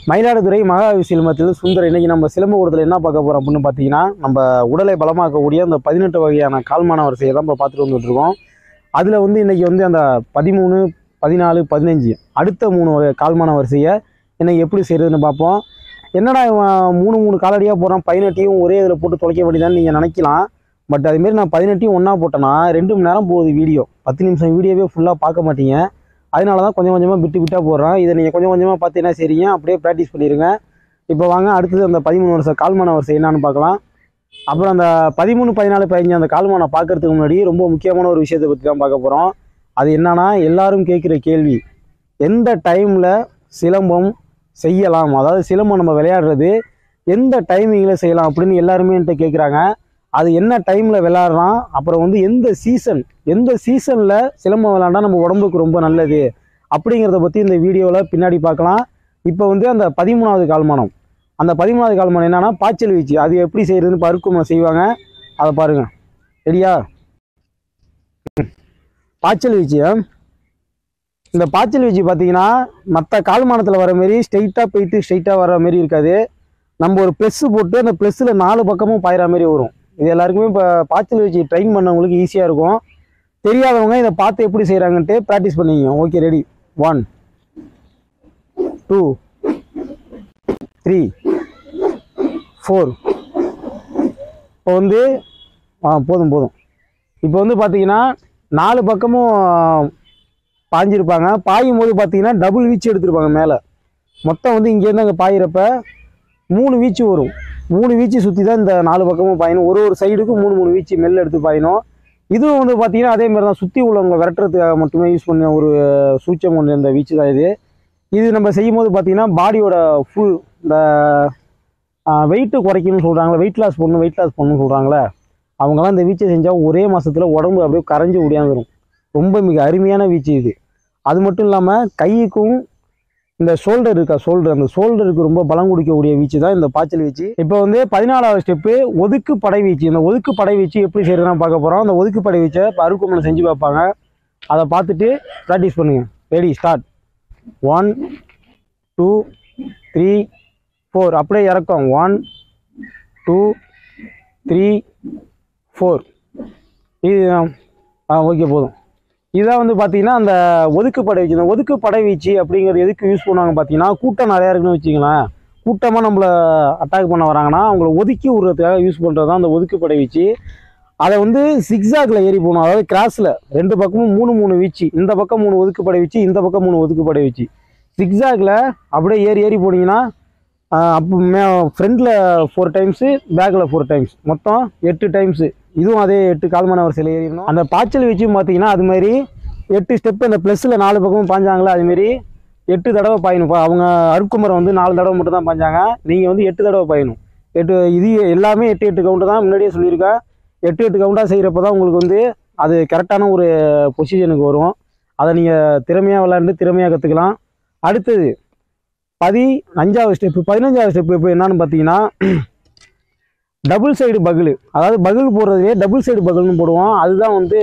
மயிலாடுதுறை மகாவி சிலம்பத்தில் சுந்தர். இன்றைக்கி நம்ம சிலம்ப கூடத்தில் என்ன பார்க்க போகிறோம் அப்படின்னு பார்த்தீங்கன்னா, நம்ம உடலை பலமாக்கக்கூடிய அந்த 18 வகையான கால்மான வரிசையை தான் இப்போ பார்த்துட்டு வந்துட்டுருக்கோம். அதில் வந்து இன்றைக்கி வந்து அந்த 13, 14, 15 அடுத்த 3 வகை கால்மான வரிசையை இன்றைக்கி எப்படி செய்கிறதுன்னு பார்ப்போம். என்னடா 3 காலடியாக போடுறான், 18ஐயும் ஒரே இதில் போட்டு தொலைக்க வேண்டியதான்னு நீங்கள் நினைக்கலாம். பட் அதுமாரி நான் 18ஐயும் ஒன்றா போட்டேன்னா 2 மணி நேரம் போகுது வீடியோ. 10 நிமிஷம் வீடியோவே ஃபுல்லாக பார்க்க மாட்டீங்க. அதனால தான் கொஞ்சம் கொஞ்சமாக விட்டாக போடுறேன். இதை நீங்கள் கொஞ்சம் கொஞ்சமாக பார்த்து என்ன செய்றீங்க, அப்படியே ப்ராக்டிஸ் பண்ணிடுங்க. இப்போ வாங்க அடுத்தது அந்த 13 வருஷம் கால்மான வரிசை என்னான்னு பார்க்கலாம். அப்புறம் அந்த 13, 14, 15 அந்த கால்மானை பார்க்கறதுக்கு முன்னாடி ரொம்ப முக்கியமான ஒரு விஷயத்தை பற்றி தான் பார்க்க போகிறோம். அது என்னன்னா, எல்லாரும் கேட்குற கேள்வி, எந்த டைமில் சிலம்பம் செய்யலாம், அதாவது சிலம்பம் நம்ம விளையாடுறது எந்த டைமிங்கில் செய்யலாம் அப்படின்னு எல்லாருமே என்கிட்ட கேட்குறாங்க. அது என்ன டைமில் விளையாடலாம், அப்புறம் வந்து எந்த சீசனில் சிலம்பம் விளையாண்டா நம்ம உடம்புக்கு ரொம்ப நல்லது அப்படிங்கிறத பற்றி இந்த வீடியோவில் பின்னாடி பார்க்கலாம். இப்போ வந்து அந்த 13வது கால்மானம், அந்த 13வது கால்மானம் என்னன்னா பாய்ச்சல் வீச்சு. அது எப்படி செய்கிறதுன்னு பருக்குமனை செய்வாங்க, அதை பாருங்கள். ரெடியா? பாய்ச்சல் வீச்சு. இந்த பாய்ச்சல் வீச்சு பார்த்தீங்கன்னா மற்ற கால்மானத்தில் வர மாரி ஸ்ட்ரெயிட்டாக போயிட்டு ஸ்ட்ரெயிட்டாக வர மாரி இருக்காது. நம்ம ஒரு ப்ளஸ்ஸு போட்டு அந்த ப்ளஸ்ஸில் 4 பக்கமும் பாயிற மாதிரி வரும். இது எல்லாருக்குமே இப்போ பாய்ச்சல் வச்சு ட்ரெயின் பண்ணவங்களுக்கு ஈஸியாக இருக்கும். தெரியாதவங்க இதை பார்த்து எப்படி செய்கிறாங்கன்ட்டு ப்ராக்டிஸ் பண்ணிங்க. Okay, ready? 1, 2, 3, 4. இப்போ வந்து போதும். இப்போ வந்து பார்த்தீங்கன்னா 4 பக்கமும் பாய்ஞ்சிருப்பாங்க. பாயும் போது பார்த்தீங்கன்னா டபுள் வீச்சு எடுத்துருப்பாங்க மேலே. மொத்தம் வந்து இங்கேருந்து அங்கே பாயிறப்ப 3 வீச்சு வரும். 3 வீச்சு சுற்றி தான் இந்த 4 பக்கமும் பாயணும். ஒரு சைடுக்கும் 3 வீச்சு மெல்ல எடுத்து பாயணும். இதுவும் வந்து பார்த்தீங்கன்னா அதேமாதிரி தான், சுற்றி உள்ளவங்க விரட்டுறதுக்காக மட்டுமே யூஸ் பண்ண ஒரு சூச்சம் ஒன்று இந்த வீச்சு தான் இது நம்ம செய்யும் போது பார்த்தீங்கன்னா பாடியோட ஃபுல் இந்த வெயிட்டு குறைக்கணும்னு சொல்கிறாங்களே, வெயிட் லாஸ் பண்ணணும்னு சொல்கிறாங்களே, அவங்களாம் இந்த வீச்சை செஞ்சால் ஒரே மாதத்தில் உடம்பு அப்படியே கரைஞ்சி ஓடியாந்துடும். ரொம்ப மிக அருமையான வீச்சு இது. அது மட்டும் இல்லாமல் கைக்கும் இந்த ஷோல்டர் அந்த ஷோல்டருக்கு ரொம்ப பலம் கொடுக்கக்கூடிய வீச்சு தான் இந்த பாய்ச்சல் வீச்சு. இப்போ வந்து 14வது ஸ்டெப்பு ஒதுக்கு படை வீச்சு. இந்த ஒதுக்கு படை வீச்சு எப்படி செய்யறதுனா பார்க்க போகிறோம். அந்த ஒதுக்கு படை வீச்சை அருக்குமனை செஞ்சு பார்ப்பாங்க, அதை பார்த்துட்டு ப்ராக்டிஸ் பண்ணுங்க. Ready, start. 1, 2, 3, 4. அப்படியே இறக்கம். 1, 2, 3, 4. இது ஓகே, போதும். இதான் வந்து பார்த்தீங்கன்னா அந்த ஒதுக்கு படை வீச்சு. இந்த ஒதுக்கு படை வீச்சு அப்படிங்கிறது எதுக்கு யூஸ் பண்ணுவாங்க பார்த்தீங்கன்னா, கூட்டம் நிறையா இருக்குன்னு வச்சுக்கலாம். கூட்டமாக நம்மளை அட்டாக் பண்ண வராங்கன்னா அவங்கள ஒதுக்கி விடுறதுக்காக யூஸ் பண்ணுறது தான் அந்த ஒதுக்கு படை வீச்சு. அதை வந்து சிக்ஸாக்ல ஏறி போகணும், அதாவது கிராஸில் 2 பக்கமும் 3 வீச்சு. இந்த பக்கம் 3 ஒதுக்கு படை வீச்சு, இந்த பக்கம் 3 ஒதுக்கு படை வீச்சு. சிக்ஸாக்ல அப்படியே ஏறி போனீங்கன்னா அப்போ ஃப்ரண்ட்டில் 4 டைம்ஸு, பேக்கில் 4 டைம்ஸ், மொத்தம் 8 டைம்ஸு. இதுவும் அதே 8 கால்மான வரிசையில் ஏறிடணும். அந்த பாய்ச்சல் வீச்சும் பார்த்தீங்கன்னா அதுமாரி 8 ஸ்டெப்பு. அந்த ப்ளஸில் 4 பக்கமும் பாஞ்சாங்களா, அதுமாரி 8 தடவை பாயணும். அவங்க அருக்குமரம் வந்து 4 தடவை மட்டும் தான் பாஞ்சாங்க. நீங்கள் வந்து 8 தடவை பாயணும். இது எல்லாமே 8 கவுண்டு தான். முன்னாடியே சொல்லியிருக்கேன். 8 கவுண்டாக செய்கிறப்ப தான் உங்களுக்கு வந்து அது கரெக்டான ஒரு பொசிஷனுக்கு வரும். அதை நீங்கள் திறமையாக விளாண்டு திறமையாக கற்றுக்கலாம். அடுத்தது 15வது ஸ்டெப்பு. 15வது ஸ்டெப்பு இப்போ என்னன்னு பார்த்தீங்கன்னா, டபுள் சைடு பகில். அதாவது பகில் போடுறதுலேயே டபுள் சைடு பகில்னு போடுவோம். அதுதான் வந்து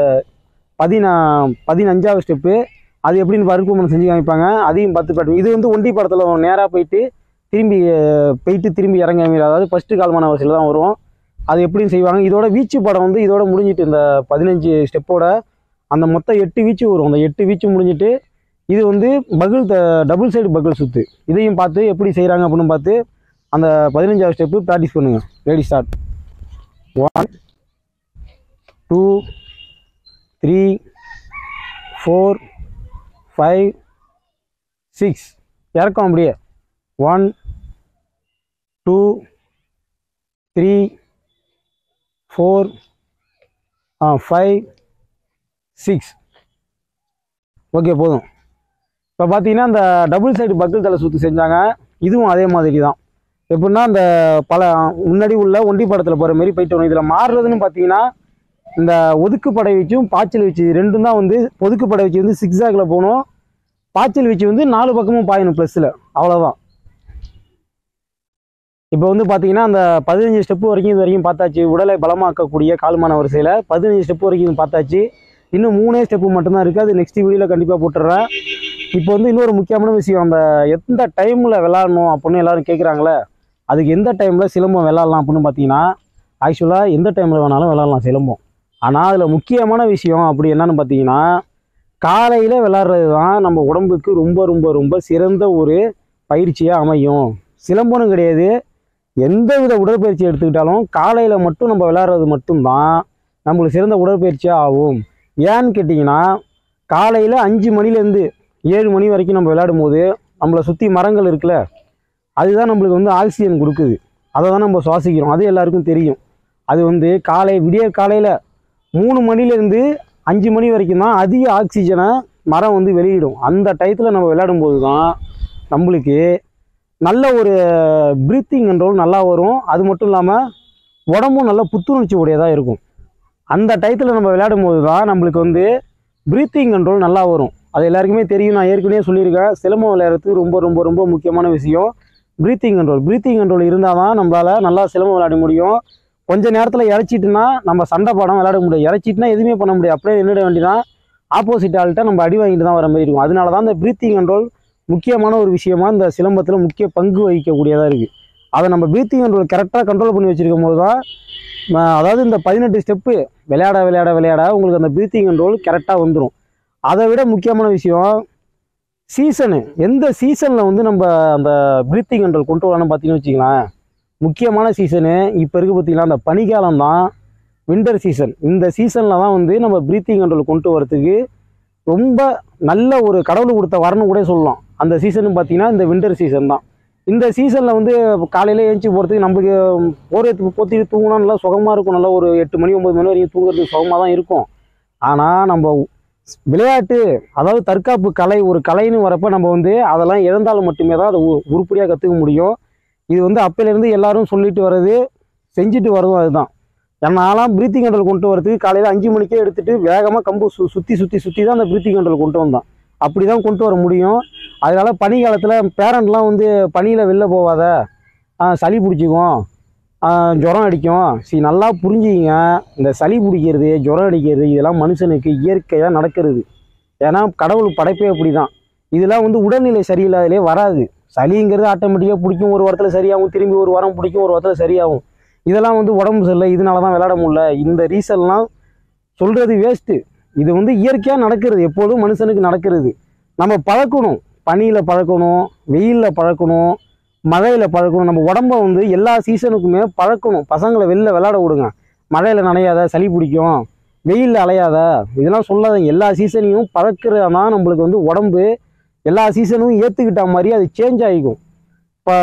15வது ஸ்டெப்பு. அது எப்படின்னு பருக்குமனை செஞ்சு காமிப்பாங்க, அதையும் 10 பாட்டு. இது வந்து ஒண்டி படத்தில் நேராக போயிட்டு திரும்பி இறங்க மாரி, அதாவது ஃபஸ்ட்டு கால்மான வரிசையில் தான் வரும். அது எப்படின்னு செய்வாங்க. இதோட வீச்சு படம் வந்து இதோட முடிஞ்சிட்டு, இந்த 15 ஸ்டெப்போட அந்த மொத்தம் 8 வீச்சு வரும். அந்த 8 வீச்சு முடிஞ்சிட்டு இது வந்து பகில், டபுள் சைடு பகில் சுற்று. இதையும் பார்த்து எப்படி செய்கிறாங்க அப்படின்னு பார்த்து அந்த 15வது ஸ்டெப்பு ப்ராக்டிஸ் பண்ணுங்க. Ready, start. 1, 2, 3, 4, 5, 6. இறக்கம் அப்படியே. 1, 2, 3, 4, 5, 6. ஓகே, போதும். இப்போ பார்த்தீங்கன்னா இந்த டபுள் சைடு பக்கிள் தலை சுற்று செஞ்சாங்க. இதுவும் அதே மாதிரி தான். எப்படின்னா அந்த முன்னாடி உள்ள ஒண்டி படத்தில் போகிற மாரி போயிட்டு வரும். இதில் மாறுறதுன்னு பார்த்தீங்கன்னா இந்த ஒதுக்கு படை வீச்சும் பாய்ச்சல் வீச்சு ரெண்டும் தான். வந்து ஒதுக்கு படை வீச்சு வந்து சிக்ஸாக்ல போகணும், பாய்ச்சல் வீச்சு வந்து 4 பக்கமும் பாயணும் ப்ளஸில். அவ்வளோதான். இப்போ வந்து பார்த்தீங்கன்னா அந்த 15 ஸ்டெப்பு வரைக்கும் இது வரைக்கும் பார்த்தாச்சு. உடலை பலமாக்கக்கூடிய கால்மான வரிசையில் 15 ஸ்டெப்பு வரைக்கும் பார்த்தாச்சு. இன்னும் 3 ஸ்டெப்பு மட்டும்தான் இருக்குது. அது நெக்ஸ்ட் வீடியோவில் கண்டிப்பாக போட்டுடுறேன். இப்போ வந்து இன்னொரு முக்கியமான விஷயம், அந்த எந்த டைமில் விளாடணும் அப்படின்னு எல்லோரும் கேட்குறாங்களே, அதுக்கு எந்த டைமில் சிலம்பம் விளாட்லாம் அப்படின்னு பார்த்தீங்கன்னா, ஆக்சுவலாக எந்த டைமில் வேணாலும் விளாட்லாம் சிலம்பம். ஆனால் அதில் முக்கியமான விஷயம் அப்படி என்னன்னு பார்த்தீங்கன்னா, காலையில் விளாட்றது தான் நம்ம உடம்புக்கு ரொம்ப ரொம்ப ரொம்ப சிறந்த ஒரு பயிற்சியாக அமையும். சிலம்பம் கிடையாது, எந்த வித உடற்பயிற்சி எடுத்துக்கிட்டாலும் காலையில் மட்டும் நம்ம விளாட்றது மட்டும்தான் நம்மளுக்கு சிறந்த உடற்பயிற்சியாக ஆகும். ஏன்னு கேட்டிங்கன்னா, காலையில் 5 மணிலேருந்து 7 மணி வரைக்கும் நம்ம விளையாடும் போது நம்மளை சுற்றி மரங்கள் இருக்குல்ல, அதுதான் நம்மளுக்கு வந்து ஆக்சிஜன் கொடுக்குது. அதை தான் நம்ம சுவாசிக்கிறோம். அது எல்லாருக்கும் தெரியும். அது வந்து விடிய காலையில் 3 மணிலேருந்து 5 மணி வரைக்கும் தான் அதிக ஆக்சிஜனை மரம் வந்து வெளியிடும். அந்த டயத்தில் நம்ம விளையாடும் போது தான் நம்மளுக்கு நல்ல ஒரு ப்ரீத்திங் கண்ட்ரோல் நல்லா வரும். அது மட்டும் இல்லாமல் உடம்பும் நல்ல புத்துணர்ச்சி உடையதாக இருக்கும். அந்த டயத்தில் நம்ம விளையாடும் போது தான் நம்மளுக்கு வந்து ப்ரீத்திங் கண்ட்ரோல் நல்லா வரும். அது எல்லாருக்குமே தெரியும். நான் ஏற்கனவே சொல்லியிருக்கேன், சிலம்பம் விளையாடுறதுக்கு ரொம்ப ரொம்ப ரொம்ப முக்கியமான விஷயம் ப்ரீத்திங் கண்ட்ரோல். ப்ரீத்திங் கண்ட்ரோல் இருந்தால் தான் நம்மளால் நல்லா சிலம்பம் விளையாட முடியும். கொஞ்சம் நேரத்தில் இறச்சிட்டுனா நம்ம சண்டை பாடம் விளையாட முடியாது. இறச்சிட்டுனா எதுவுமே பண்ண முடியாது. அப்படியே நின்றுட வேண்டியதான். ஆப்போசிட் ஆள்கிட்ட நம்ம அடி வாங்கிட்டு தான் வர மாதிரி இருக்கும். அதனால தான் இந்த ப்ரீத்திங் கண்ட்ரோல் முக்கியமான ஒரு விஷயமா இந்த சிலம்பத்தில் முக்கிய பங்கு வகிக்கக்கூடியதாக இருக்குது. அதை நம்ம ப்ரீத்திங் கண்ட்ரோல் கரெக்டாக கண்ட்ரோல் பண்ணி வச்சுருக்கும் போது தான், அதாவது இந்த 18 ஸ்டெப்பு விளையாட விளையாட விளையாட உங்களுக்கு அந்த ப்ரீத்திங் கண்ட்ரோல் கரெக்டாக வந்துடும். அதை விட முக்கியமான விஷயம் சீசனு. எந்த சீசனில் வந்து நம்ம அந்த ப்ரீத்திங் கண்ட்ரோல் கொண்டு வரலாம்னு பார்த்தீங்கன்னு வச்சுக்கலாம், முக்கியமான சீசனு இப்போ இருக்குது பார்த்தீங்களா, அந்த பனிக்காலம் தான் வின்டர் சீசன். இந்த சீசனில் தான் வந்து நம்ம ப்ரீத்திங் கண்ட்ரோல் கொண்டு வரத்துக்கு ரொம்ப நல்ல ஒரு கடவுள் கொடுத்த வரணும் கூட சொல்லலாம். அந்த சீசன் பார்த்தீங்கன்னா இந்த வின்டர் சீசன் தான். இந்த சீசனில் வந்து காலையில் ஏஞ்சி போகிறதுக்கு நம்மளுக்கு போத்திட்டு தூங்கினா நல்லா சுகமாக இருக்கும். நல்லா ஒரு 8 மணி 9 மணி வரைக்கும் தூங்குறதுக்கு சுகமாக தான் இருக்கும். ஆனால் நம்ம விளையாட்டு, அதாவது தற்காப்பு கலை, ஒரு கலைன்னு வரப்போ நம்ம வந்து அதெல்லாம் இழந்தாலும் மட்டுமே தான் அதை உருப்படியாக கற்றுக்க முடியும். இது வந்து அப்போலேருந்து எல்லாரும் சொல்லிட்டு வர்றது, செஞ்சுட்டு வர்றதும் அதுதான். நான்லாம் ப்ரீத்திங் கண்ட்ரோல் கொண்டு வரதுக்கு காலையில் 5 மணிக்கே எடுத்துகிட்டு வேகமாக கம்பு சுற்றி சுற்றி சுற்றி தான் அந்த ப்ரீத்திங் கண்ட்ரோல் கொண்டு வந்தான். அப்படி தான் கொண்டு வர முடியும். அதனால் பனி காலத்தில் பேரண்ட்லாம் வந்து பனியில் வெளில போகாத, சளி பிடிச்சிக்கும், ஜுரம் அடிக்கும். நல்லா புரிஞ்சுக்கிங்க, இந்த சளி பிடிக்கிறது ஜுரம் அடிக்கிறது இதெல்லாம் மனுஷனுக்கு இயற்கையாக நடக்கிறது. ஏன்னா கடவுள் படைப்பே அப்படி தான். இதெல்லாம் வந்து உடல்நிலை சரியில்லாதலே வராது. சளிங்கிறது ஆட்டோமேட்டிக்காக பிடிக்கும், ஒரு வாரத்தில் சரியாகும், திரும்பி ஒரு வாரம் பிடிக்கும், ஒரு வாரத்தில் சரியாகும். இதெல்லாம் வந்து உடம்பு சரியில்லை, இதனால தான் விளையாட முடியல, இந்த ரீசன்லாம் சொல்கிறது வேஸ்ட்டு. இது வந்து இயற்கையாக நடக்கிறது, எப்போதும் மனுஷனுக்கு நடக்கிறது. நம்ம பழக்கணும், பனியில் பழக்கணும், வெயிலில் பழக்கணும், மழையில் பழக்கணும். நம்ம உடம்பை வந்து எல்லா சீசனுக்குமே பழக்கணும். பசங்களை வெளில விளையாட விடுங்க. மழையில் நனையாத, சளி பிடிக்கும், வெயிலில் அலையாத, இதெல்லாம் சொல்லாதீங்க. எல்லா சீசனையும் பழக்கிறதா நம்மளுக்கு வந்து உடம்பு எல்லா சீசனும் ஏற்றுக்கிட்ட மாதிரி அது சேஞ்ச் ஆகிக்கும். இப்போ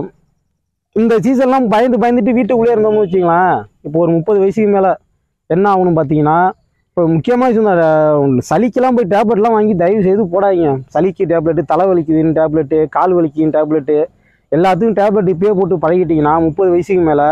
இந்த சீசன்லாம் பயந்துட்டு வீட்டுக்குள்ளே இருந்தோம்னு வச்சிங்களேன், இப்போ ஒரு 30 வயசுக்கு மேலே என்ன ஆகணும் பார்த்தீங்கன்னா, இப்போ முக்கியமாக விஷயம், சளிக்கெல்லாம் போய் டேப்லெட்லாம் வாங்கி தயவு செய்து போடாதீங்க. சளிக்கு டேப்லெட்டு, தலை வலிக்குதுன்னு டேப்லெட்டு, கால் வலிக்குதுன்னு டேப்லெட்டு, எல்லாத்துக்கும் டேப்லெட் இப்போயே போட்டு பழகிட்டிங்கன்னா 30 வயசுக்கு மேலே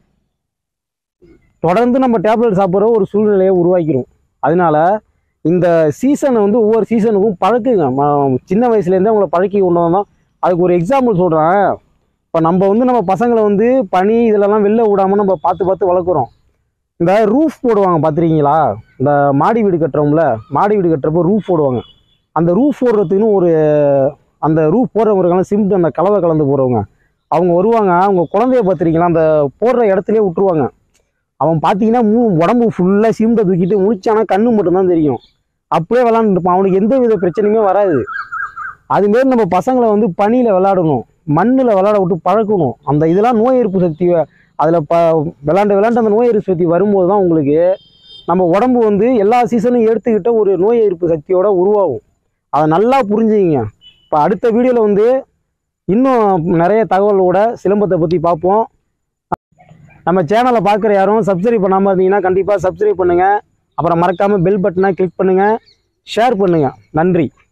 தொடர்ந்து நம்ம டேப்லெட் சாப்பிட்ற ஒரு சூழ்நிலையை உருவாக்கிடும். அதனால இந்த சீசனை வந்து ஒவ்வொரு சீசனுக்கும் பழக்குங்க. சின்ன வயசுலேருந்தே அவங்கள பழக்கி கொண்டு வந்தோம். அதுக்கு ஒரு எக்ஸாம்பிள் சொல்கிறேன். இப்போ நம்ம வந்து நம்ம பசங்களை வந்து பனி இதிலெல்லாம் வெளில விடாமல் நம்ம பார்த்து வளர்க்குறோம். இந்த ரூஃப் போடுவாங்க பார்த்துருக்கீங்களா? இந்த மாடி வீடு கட்டுறோம்ல, மாடி வீடு கட்டுறப்போ ரூஃப் போடுவாங்க. அந்த ரூஃப் போடுறதுக்குன்னு அந்த ரூஃப் போடுறவங்களுக்கெல்லாம் சிமெண்ட் அந்த கலவை கலந்து போடுறவங்க அவங்க வருவாங்க. அவங்க குழந்தைய பார்த்துருக்கீங்களா, அந்த போடுற இடத்துலேயே விட்டுருவாங்க. அவன் பார்த்தீங்கன்னா உடம்பு ஃபுல்லாக சிமெண்ட்டை தூக்கிட்டு முடிச்சானா கண்ணு மட்டும்தான் தெரியும். அப்படியே விளாண்டுருப்பான். அவனுக்கு எந்த வித பிரச்சனையுமே வராது. அதுமாரி நம்ம பசங்களை வந்து பனியில் விளாடணும், மண்ணில் விளாட விட்டு பழக்கணும். அந்த இதெல்லாம் நோய் எதிர்ப்பு சக்தி அதில் விளாண்டு அந்த நோய் எதிர்ப்பு சக்தி வரும்போது தான் உங்களுக்கு நம்ம உடம்பு வந்து எல்லா சீசனும் எடுத்துக்கிட்ட ஒரு நோய் எதிர்ப்பு சக்தியோட உருவாகும். அதை நல்லா புரிஞ்சுக்கிங்க. இப்போ அடுத்த வீடியோவில் வந்து இன்னும் நிறைய தகவலோட சிலம்பத்தை பற்றி பார்ப்போம். நம்ம சேனலை பார்க்குற யாரும் சப்ஸ்கிரைப் பண்ணாமல் இருந்தீங்கன்னா கண்டிப்பாக சப்ஸ்கிரைப் பண்ணுங்கள். அப்புறம் மறக்காமல் பெல் பட்டனை கிளிக் பண்ணுங்கள், ஷேர் பண்ணுங்கள். நன்றி.